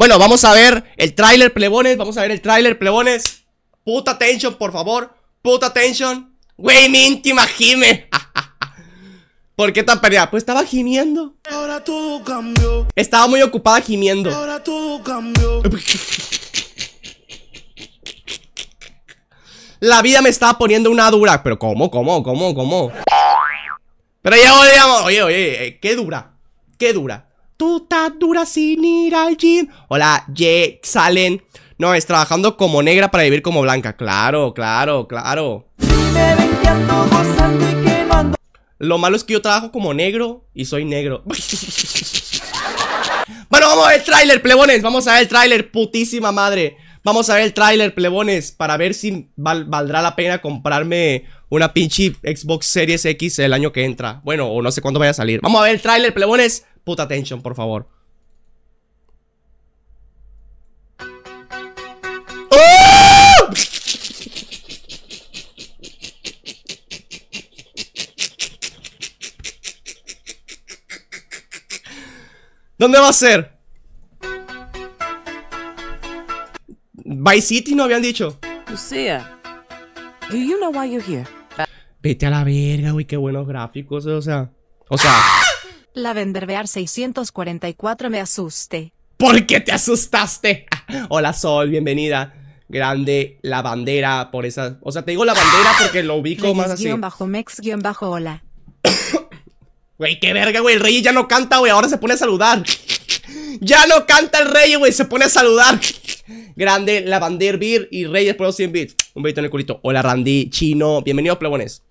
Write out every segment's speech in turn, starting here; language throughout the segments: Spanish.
Bueno, vamos a ver el tráiler, plebones. Vamos a ver el tráiler, plebones. Puta atención, por favor. Puta atención. Güey, mi íntima gime. ¿Por qué tan perdida? Pues estaba gimiendo. Ahora todo cambió. Estaba muy ocupada gimiendo. Ahora todo cambió. La vida me estaba poniendo una dura. Pero ¿cómo? Pero ya volvíamos. Oye, ¿qué dura? ¿Qué dura? Tú estás dura sin ir al gym. Hola, Salen. No, es trabajando como negra para vivir como blanca. Claro. Lo malo es que yo trabajo como negro y soy negro. Bueno, vamos a ver el tráiler, plebones. Vamos a ver el tráiler, putísima madre. Vamos a ver el tráiler, plebones, para ver si valdrá la pena comprarme una pinche Xbox Series X el año que entra. Bueno, o no sé cuándo vaya a salir. Vamos a ver el tráiler, plebones. Puta atención, por favor. ¡Oh! ¿Dónde va a ser? Vice City, no habían dicho. Lucia, do you know why you're here? Vete a la verga, güey, qué buenos gráficos, o sea. La Venderbear 644 me asuste. ¿Por qué te asustaste? Hola, Sol, bienvenida. Grande la bandera por esa. O sea, te digo la bandera porque lo ubico más así. Reyes-mex-hola. Güey, qué verga, güey. El rey ya no canta, güey. Ahora se pone a saludar. Ya no canta el rey, güey. Se pone a saludar. Grande la bandera Beer y Reyes por los 100 bits. Un besito en el culito. Hola, Randy, Chino. Bienvenidos, plebones.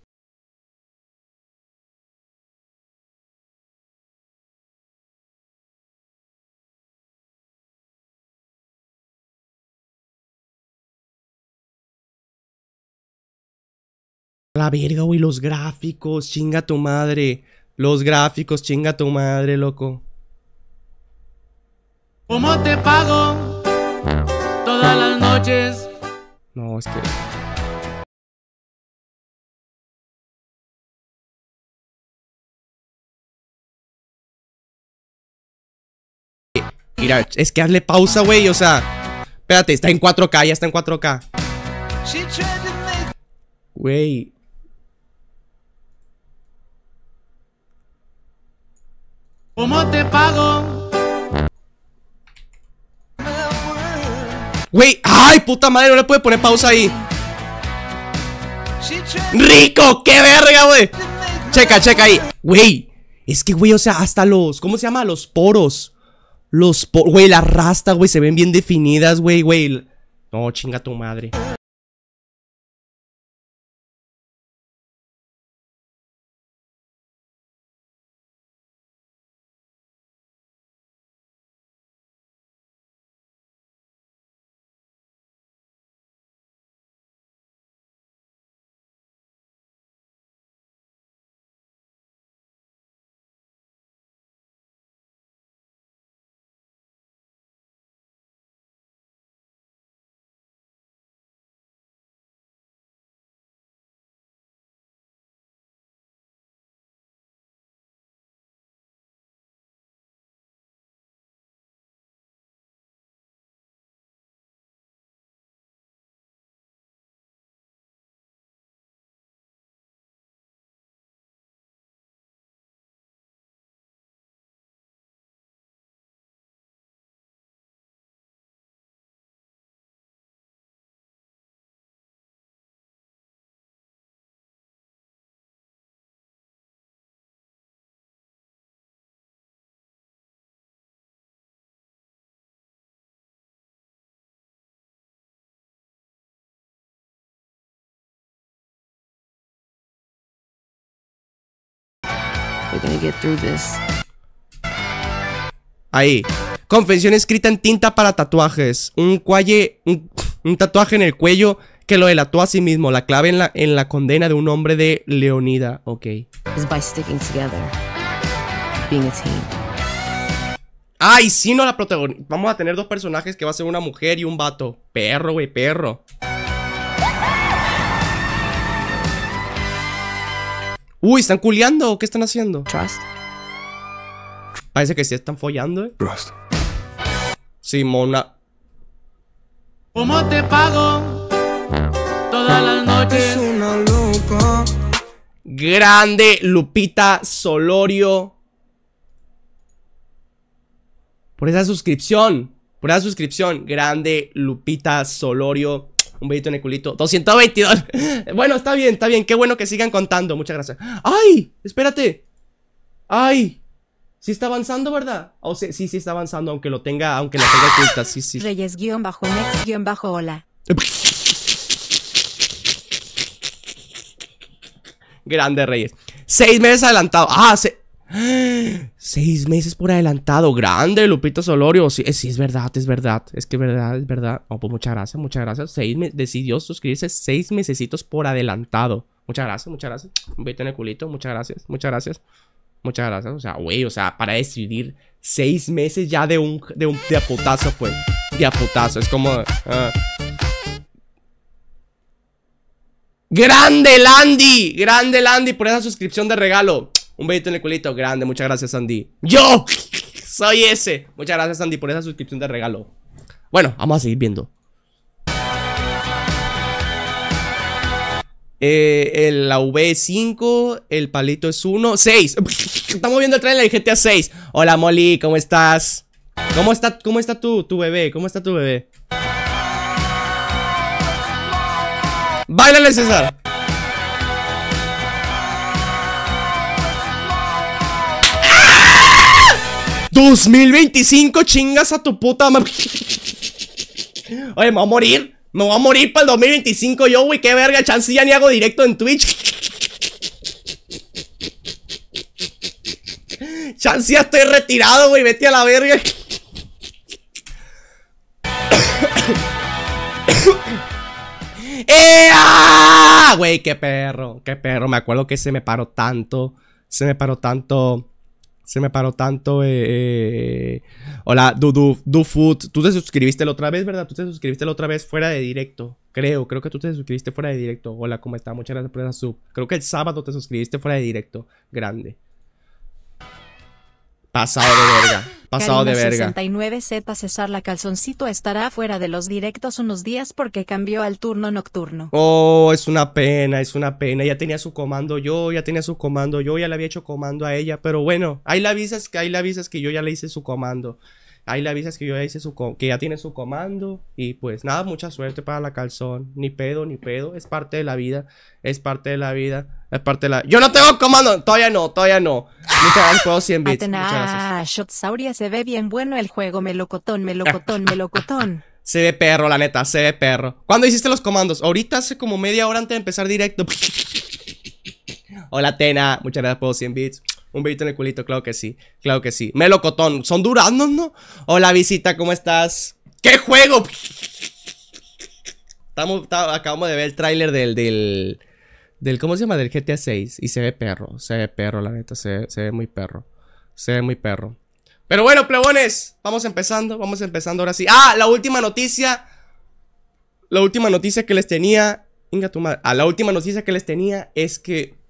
La verga, güey, los gráficos, chinga tu madre. Los gráficos, chinga tu madre, loco. ¿Cómo te pago? Todas las noches. No, es que... Mira, es que hazle pausa, güey, o sea... Espérate, está en 4K, ya está en 4K. Güey... ¿Cómo te pago? Güey, ay, puta madre, no le puede poner pausa ahí. ¡Rico! ¡Qué verga, güey! Checa ahí. Güey, es que, güey, o sea, hasta los... ¿Cómo se llama? Los poros. Güey, las rastas, güey, se ven bien definidas, güey. No, chinga tu madre. We're gonna get through this. Ahí. Confesión escrita en tinta para tatuajes. Un tatuaje en el cuello que lo delató a sí mismo. La clave en la condena de un hombre de Leonida. Ok. Is by sticking together, being a team. Ay, sí, no, la protagonista. Vamos a tener dos personajes que va a ser una mujer y un vato. Perro, güey, perro. Uy, ¿están culeando o qué están haciendo? Trust. Parece que sí están follando, Trust. Simona. ¿Cómo te pago? Todas las noches. Una loca. Grande Lupita Solorio. Por esa suscripción. Por esa suscripción. Grande Lupita Solorio. Un besito en el culito. 222. Bueno, está bien, está bien. Qué bueno que sigan contando. Muchas gracias. ¡Ay! Espérate. ¡Ay! Sí está avanzando, ¿verdad? O sea, sí está avanzando, aunque la tenga oculta. Sí. Reyes-Nex-Hola. Grande Reyes. 6 meses adelantado. 6 meses por adelantado. Grande Lupita Solorio. Sí, es verdad, es verdad. Es que es verdad. Oh, pues muchas gracias, muchas gracias. Decidió suscribirse 6 mesecitos por adelantado. Muchas gracias, muchas gracias. Un besito en el culito. Muchas gracias, muchas gracias. Muchas gracias. O sea, güey, o sea, para decidir 6 meses ya de a putazo, pues. De a putazo. Es como. Grande Landy. Grande Landy por esa suscripción de regalo. Un besito en el culito. Grande, muchas gracias, Andy. ¡Yo! Soy ese. Muchas gracias, Andy, por esa suscripción de regalo. Bueno, vamos a seguir viendo. La V5, el palito es 1, 6. Estamos viendo el trailer de GTA 6. Hola, Molly, ¿cómo estás? ¿Cómo está tu bebé? ¿Cómo está tu bebé? ¡Báilale, César! ¡2025! ¡Chingas a tu puta madre! Oye, me voy a morir. Me voy a morir para el 2025 yo, güey. Qué verga, chance ya ni hago directo en Twitch. Chance ya estoy retirado, güey. Vete a la verga. ¡Ea! Güey, qué perro. Qué perro. Me acuerdo que se me paró tanto. Hola, Food. Tú te suscribiste la otra vez, ¿verdad? Tú te suscribiste la otra vez fuera de directo. Creo que tú te suscribiste fuera de directo. Hola, ¿cómo está? Muchas gracias por esa sub. Creo que el sábado te suscribiste fuera de directo. Grande. Pasado de verga. Pasado de verga. 69Z César la calzoncito estará fuera de los directos unos días porque cambió al turno nocturno. Oh, es una pena, es una pena. Ya tenía su comando yo, ya le había hecho comando a ella, pero bueno, ahí le avisas que yo ya le hice su comando. Ahí le avisas que yo ya hice que ya tiene su comando. Y pues nada, mucha suerte para la calzón. Ni pedo, es parte de la vida. Yo no tengo comando, todavía no. Muchas gracias por 100 bits. Muchas gracias. Shotsauria, se ve bien bueno el juego, melocotón. Se ve perro, la neta, se ve perro. ¿Cuándo hiciste los comandos? Ahorita, hace como media hora antes de empezar directo. Hola, Tena, muchas gracias por 100 bits. Un besito en el culito, claro que sí. Melocotón, son duraznos, ¿no? Hola, visita, ¿cómo estás? ¡Qué juego! Acabamos de ver el tráiler del ¿cómo se llama? Del GTA 6. Y se ve perro, la neta, se ve muy perro. Pero bueno, plebones, vamos empezando ahora sí. La última noticia que les tenía. La última noticia que les tenía es que